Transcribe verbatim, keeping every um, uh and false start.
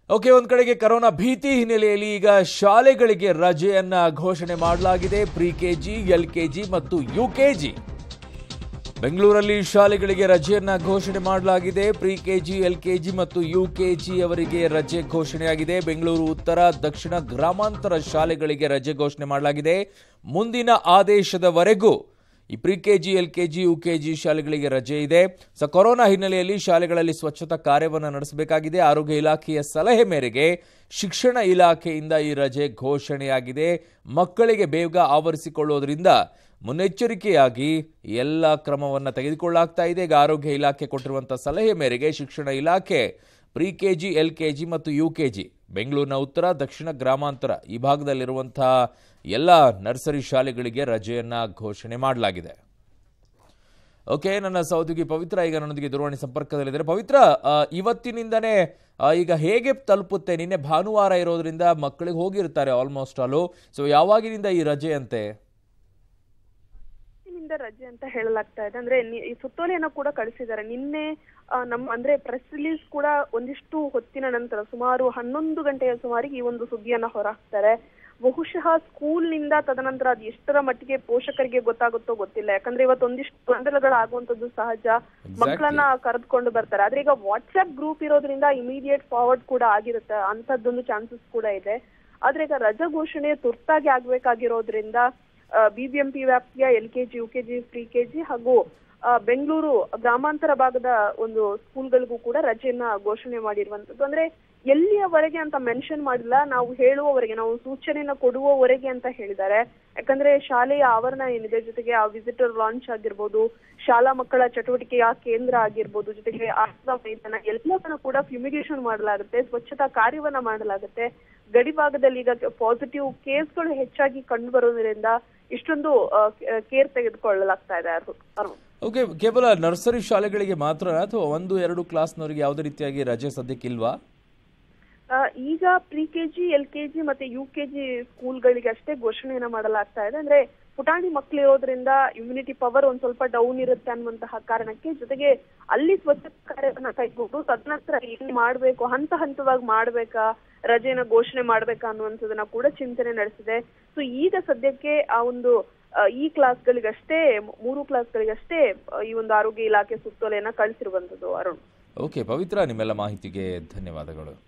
Okay, ಒಂದ್ ಕಡೆಗೆ corona ಭೀತಿ ಹಿನ್ನೆಲೆಯಲ್ಲಿ ಈಗ ಶಾಲೆಗಳಿಗೆ ರಜೆಯನ್ನ ಘೋಷಣೆ ಮಾಡಲಾಗಿದೆ. ಪ್ರಿ ಕೆಜಿ, ಎಲ್ ಕೆಜಿ ಮತ್ತು ಯು ಕೆಜಿ ಬೆಂಗಳೂರಲ್ಲಿ ಶಾಲೆಗಳಿಗೆ ರಜೆಯನ್ನ ಘೋಷಣೆ ಮಾಡಲಾಗಿದೆ. ಪ್ರಿ ಕೆಜಿ, ಎಲ್ ಕೆಜಿ ಮತ್ತು ಯು ಕೆಜಿ ಅವರಿಗೆ ರಜೆ ಘೋಷಣೆಯಾಗಿದೆ. ಬೆಂಗಳೂರು ಉತ್ತರ, ದಕ್ಷಿಣ, ಗ್ರಾಮಾಂತರ ಶಾಲೆಗಳಿಗೆ ರಜೆ ಘೋಷಣೆ ಮಾಡಲಾಗಿದೆ. ಮುಂದಿನ ಆದೇಶದವರೆಗೂ ಈ pre KG, L KG, U KG ಶಾಲೆಗಳಿಗೆ ರಜೆ ಇದೆ. ಸೊ ಕೊರೋನಾ ಹಿನ್ನೆಲೆಯಲ್ಲಿ ಶಾಲೆಗಳಲ್ಲಿ ಸ್ವಚ್ಛತಾ ಕಾರ್ಯವನ್ನು ನಡೆಸಬೇಕಾಗಿದೆ. ಆರೋಗ್ಯ ಇಲಾಖೆಯ ಸಲಹೆ ಮೇರೆಗೆ ಶಿಕ್ಷಣ ಇಲಾಖೆಯಿಂದ ಈ ರಜೆ ಘೋಷಣೆಯಾಗಿದೆ. ಮಕ್ಕಳಿಗೆ ಬೇಗ ಆವರಿಸಿಕೊಳ್ಳೋದ್ರಿಂದ ಮುನ್ನೆಚ್ಚರಿಕೆಯಾಗಿ ಎಲ್ಲ ಕ್ರಮವನ್ನು ತೆಗೆದುಕೊಳ್ಳಲಾಗ್ತಾ ಇದೆ. ಈಗ ಆರೋಗ್ಯ ಇಲಾಖೆ ಕೊಟ್ಟಿರುವಂತಹ ಸಲಹೆ ಮೇರೆಗೆ ಶಿಕ್ಷಣ ಇಲಾಖೆ ಪ್ರಿ ಕೆಜಿ, ಎಲ್ ಕೆಜಿ ಮತ್ತು ಯು ಕೆಜಿ ಬೆಂಗಳೂರಿನ ಉತ್ತರ, ದಕ್ಷಿಣ, ಗ್ರಾಮಾಂತರ ಈ ಭಾಗದಲ್ಲಿರುವಂತಹ ಎಲ್ಲ ನರ್ಸರಿ ಶಾಲೆಗಳಿಗೆ ರಜೆಯನ್ನ ಘೋಷಣೆ ಮಾಡಲಾಗಿದೆ. ಓಕೆ, ನನ್ನ ಸಹೋದ್ಯೋಗಿ ಪವಿತ್ರ ಈಗ ನನ್ನೊಂದಿಗೆ ದೂರವಾಣಿ ಸಂಪರ್ಕದಲ್ಲಿದ್ದಾರೆ. ಪವಿತ್ರ, ಇವತ್ತಿನಿಂದನೇ ಈಗ ಹೇಗೆ ತಲುಪುತ್ತೆ? ನಿನ್ನೆ ಭಾನುವಾರ ಇರೋದ್ರಿಂದ ಮಕ್ಕಳಿಗೆ ಹೋಗಿರ್ತಾರೆ ಆಲ್ಮೋಸ್ಟ್ ಆಲು. ಸೊ ಯಾವಾಗಿನಿಂದ ಈ ರಜೆ ಅಂತೆ? ರಜೆ ಅಂತ ಹೇಳಲಾಗ್ತಾ ಇದೆ. ಅಂದ್ರೆ ಈ ಸುತ್ತೋಲೆಯನ್ನ ಕೂಡ ಕಳಿಸಿದ್ದಾರೆ ನಿನ್ನೆ. ನಮ್ಮ ಅಂದ್ರೆ ಪ್ರೆಸ್ ರಿಲೀಸ್ ಕೂಡ ಒಂದಿಷ್ಟು ಹೊತ್ತಿನ ನಂತರ ಸುಮಾರು ಹನ್ನೊಂದು ಗಂಟೆಯ ಸುಮಾರಿಗೆ ಈ ಒಂದು ಸುದ್ದಿಯನ್ನ ಹೊರಹಾಕ್ತಾರೆ. ಬಹುಶಃ ಸ್ಕೂಲ್ ನಿಂದ ತದನಂತರ ಅದು ಎಷ್ಟರ ಮಟ್ಟಿಗೆ ಪೋಷಕರಿಗೆ ಗೊತ್ತಾಗುತ್ತೋ ಗೊತ್ತಿಲ್ಲ. ಯಾಕಂದ್ರೆ ಇವತ್ತು ಒಂದಿಷ್ಟು ಗೊಂದಲಗಳಾಗುವಂತದ್ದು ಸಹಜ. ಮಕ್ಕಳನ್ನ ಕರೆದುಕೊಂಡು ಬರ್ತಾರೆ. ಆದ್ರೆ ಈಗ ವಾಟ್ಸ್ಆಪ್ ಗ್ರೂಪ್ ಇರೋದ್ರಿಂದ ಇಮಿಡಿಯೇಟ್ ಫಾರ್ವರ್ಡ್ ಕೂಡ ಆಗಿರುತ್ತೆ, ಅಂತದ್ದೊಂದು ಚಾನ್ಸಸ್ ಕೂಡ ಇದೆ. ಆದ್ರೆ ಈಗ ರಜಾ ಘೋಷಣೆ ತುರ್ತಾಗಿ ಆಗ್ಬೇಕಾಗಿರೋದ್ರಿಂದ ಬಿಬಿಎಂಪಿ ವ್ಯಾಪ್ತಿಯ L KG, U KG, pre KG ಹಾಗೂ ಬೆಂಗಳೂರು ಗ್ರಾಮಾಂತರ ಭಾಗದ ಒಂದು ಸ್ಕೂಲ್ಗಳಿಗೂ ಕೂಡ ರಜೆಯನ್ನ ಘೋಷಣೆ ಮಾಡಿರುವಂತದ್ದು. ಅಂದ್ರೆ ಎಲ್ಲಿಯವರೆಗೆ ಅಂತ ಮೆನ್ಷನ್ ಮಾಡಿಲ್ಲ, ನಾವು ಹೇಳುವವರೆಗೆ, ನಾವು ಸೂಚನೆಯನ್ನ ಕೊಡುವವರೆಗೆ ಅಂತ ಹೇಳಿದ್ದಾರೆ. ಯಾಕಂದ್ರೆ ಶಾಲೆಯ ಆವರಣ ಏನಿದೆ, ಜೊತೆಗೆ ಆ ವಿಸಿಟರ್ ಲಾಂಚ್ ಆಗಿರ್ಬೋದು, ಶಾಲಾ ಮಕ್ಕಳ ಚಟುವಟಿಕೆಯ ಕೇಂದ್ರ ಆಗಿರ್ಬೋದು, ಜೊತೆಗೆ ಆಟದ ಮೈದಾನ ಎಲ್ಲವನ್ನ ಕೂಡ ಫ್ಯೂಮಿಗೇಷನ್ ಮಾಡಲಾಗುತ್ತೆ, ಸ್ವಚ್ಛತಾ ಕಾರ್ಯವನ್ನ ಮಾಡಲಾಗುತ್ತೆ. ಗಡಿ ಭಾಗದಲ್ಲಿ ಈಗ ಪಾಸಿಟಿವ್ ಕೇಸ್ಗಳು ಹೆಚ್ಚಾಗಿ ಕಂಡು ಬರೋದ್ರಿಂದ ಇಷ್ಟೊಂದು ಕೇರ್ ತೆಗೆದುಕೊಳ್ಳಲಾಗ್ತಾ ಇದೆ. ಓಕೆ, ಕೇವಲ ನರ್ಸರಿ ಶಾಲೆಗಳಿಗೆ ಮಾತ್ರ ಅಥವಾ ಒಂದು ಎರಡು ಕ್ಲಾಸ್ನವರಿಗೆ ಯಾವುದೇ ರೀತಿಯಾಗಿ ರಜೆ ಸದ್ಯಕ್ಕಿಲ್ವಾ? ಈಗ ಪ್ರಿ ಕೆಜಿ, ಎಲ್ ಕೆಜಿ ಮತ್ತೆ ಯು ಕೆಜಿ ಸ್ಕೂಲ್ಗಳಿಗೆ ಅಷ್ಟೇ ಘೋಷಣೆಯನ್ನ ಮಾಡಲಾಗ್ತಾ ಇದೆ. ಅಂದ್ರೆ ಪುಟಾಣಿ ಮಕ್ಳು ಇರೋದ್ರಿಂದ ಇಮ್ಯುನಿಟಿ ಪವರ್ ಒಂದ್ ಸ್ವಲ್ಪ ಡೌನ್ ಇರುತ್ತೆ ಅನ್ನುವಂತಹ ಕಾರಣಕ್ಕೆ, ಜೊತೆಗೆ ಅಲ್ಲಿ ಸ್ವಚ್ಛತಾ ಕಾರ್ಯವನ್ನ ಕೈಗೊಂಡು ತದನಂತರ ಏನ್ ಮಾಡ್ಬೇಕು, ಹಂತ ಹಂತವಾಗಿ ಮಾಡ್ಬೇಕಾ, ರಜೆನ ಘೋಷಣೆ ಮಾಡ್ಬೇಕಾ ಅನ್ನುವಂಥದ್ದನ್ನ ಕೂಡ ಚಿಂತನೆ ನಡೆಸಿದೆ. ಸೊ ಈಗ ಸದ್ಯಕ್ಕೆ ಆ ಒಂದು ಈ ಕ್ಲಾಸ್ಗಳಿಗಷ್ಟೇ, ಮೂರು ಕ್ಲಾಸ್ಗಳಿಗಷ್ಟೇ ಈ ಒಂದು ಆರೋಗ್ಯ ಇಲಾಖೆ ಸುತ್ತೋಲೆಯನ್ನ ಕಳಿಸಿರುವಂತದ್ದು. ಅರುಣ್. ಓಕೆ ಪವಿತ್ರ, ನಿಮ್ಮೆಲ್ಲ ಮಾಹಿತಿಗೆ ಧನ್ಯವಾದಗಳು.